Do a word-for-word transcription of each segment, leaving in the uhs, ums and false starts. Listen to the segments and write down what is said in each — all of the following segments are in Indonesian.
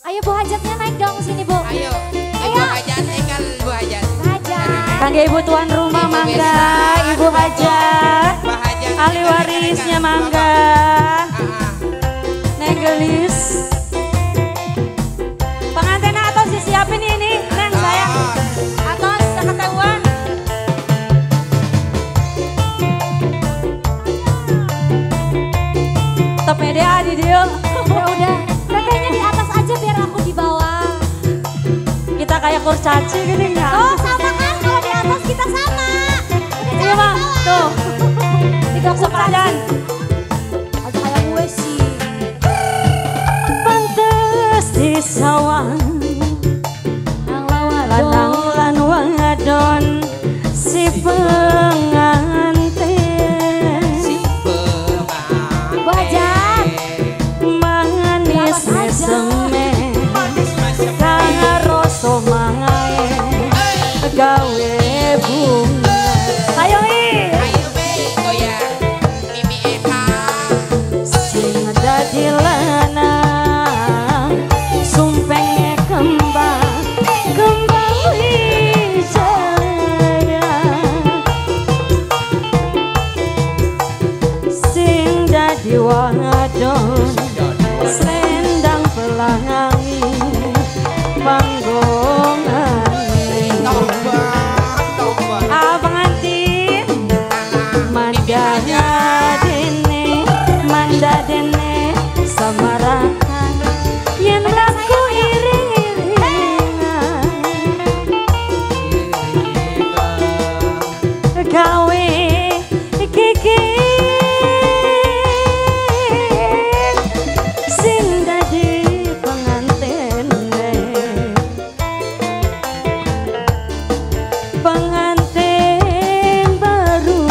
Ayo Bu Hajatnya naik dong sini Bu. Ayo, Ibu Hajat, tinggal Ibu Hajat. Hajat. Kangge Ibu tuan rumah Ibu mangga, Besa, Ibu Hajat, Pak Hajat, ahli warisnya mangga, Neng Gelis. Pengantin atas disiapin ini, Neng sayang. Atas seketahuan. Top media di dia. Ya udah, tetehnya di atas aja biar aku di bawah. Kita kayak kurcaci gini ya. Oh sama kan, kalau di atas kita sama. Iya bang, tuh. Tiga sepadan. Aduh kayak gue sih. Pantes di sawah. Lanang lan wadon si pengantin. Si pengantin. Bu Hajat. Manis meseme karo somae gawe bunga. Ayo i Ayo be, goyang Mimi Eka. sing dadi lanang sumpenge kembang kembang wijaya sing dadi wadon selendang pelangi panggongan Tobat, tobat. ah pengantin mandanya dene manda dene samarahan yen laku iring-iringan gawe kiki sing dadi pengantin pengantin baru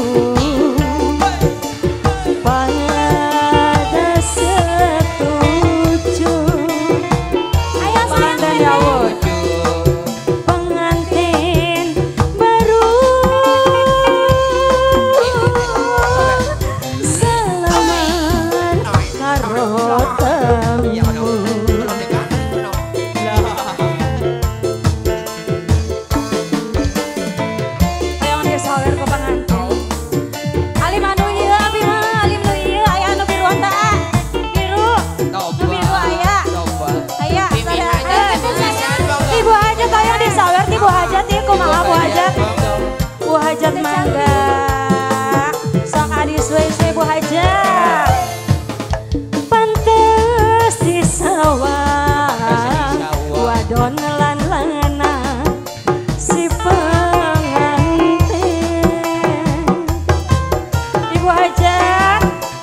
pada setuju. Ayo sayang Pengantin Bebe. Yawut. Pengantin baru selamat karo temu. Ayo disawer ke pengantin. Alim anu ieu abi mah alim nu ieu aya anu biru tah. Biru. Nu biru aya. Aya sadaya. Ibu Hajat aya disawer ti Bu Hajat ieu kumaha Bu Hajat? Bu Hajat mangga. Sok adi suwe-suwe Bu Hajat. Pantes di sawah. Wadon lan lanang si pengantin. Ibu Hajat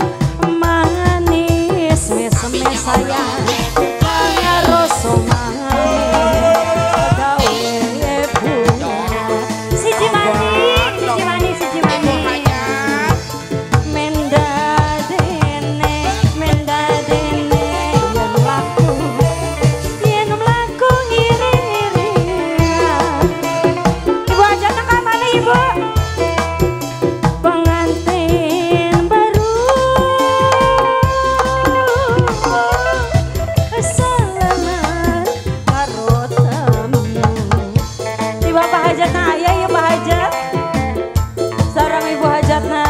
manis mesem sayang karo somae gawe bunga. Siji manis, siji manis, siji manis. Menda dene, menda dene yen laku, yen mlaku iring-iringan. Ibu Hajat nang ka mana Ibu? Pengantin baru selamat karo temu. Di Bapak Hajatna aya ieu Pak Hajat. Sareng Ibu Hajatna.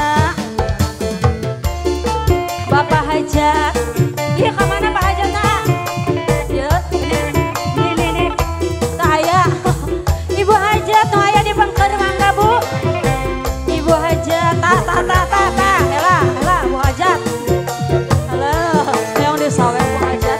Bapak Hajat. Ieu ka mana Pak Hajatna? Ieu ini ini ini. Tah aya. Ibu Hajat nu aya di bangker mangga Bu. Ibu Hajat, tah tah tah tah tah. Ela, ela Bu Hajat. Halo, yang disawer Bu Hajat.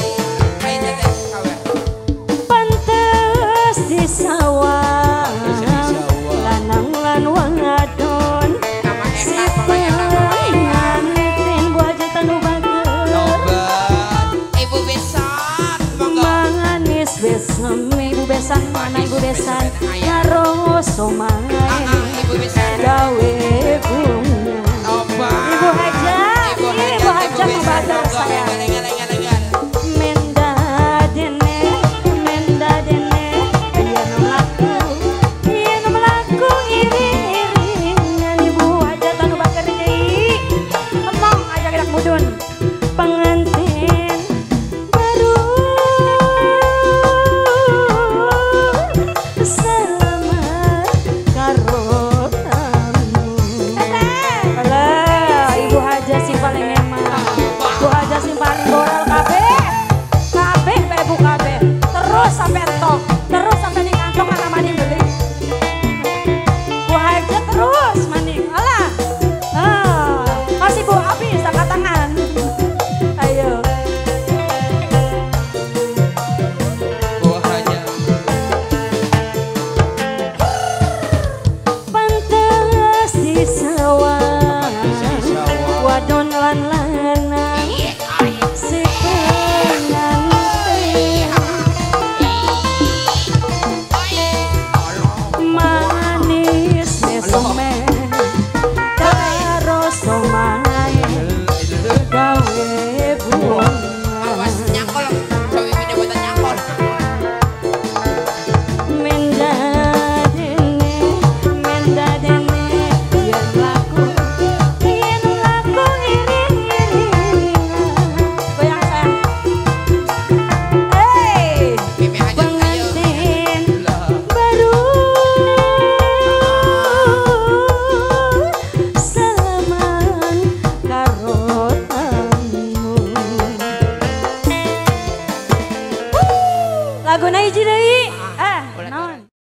Pantes di sawah. Lanang lan wadon. Si pengantin Bu Hajat anu bager. Ibu Besan, monggo. Manis besem Ibu Besan mana Ibu Besan karo somae Ibu Besan. gawe bunga.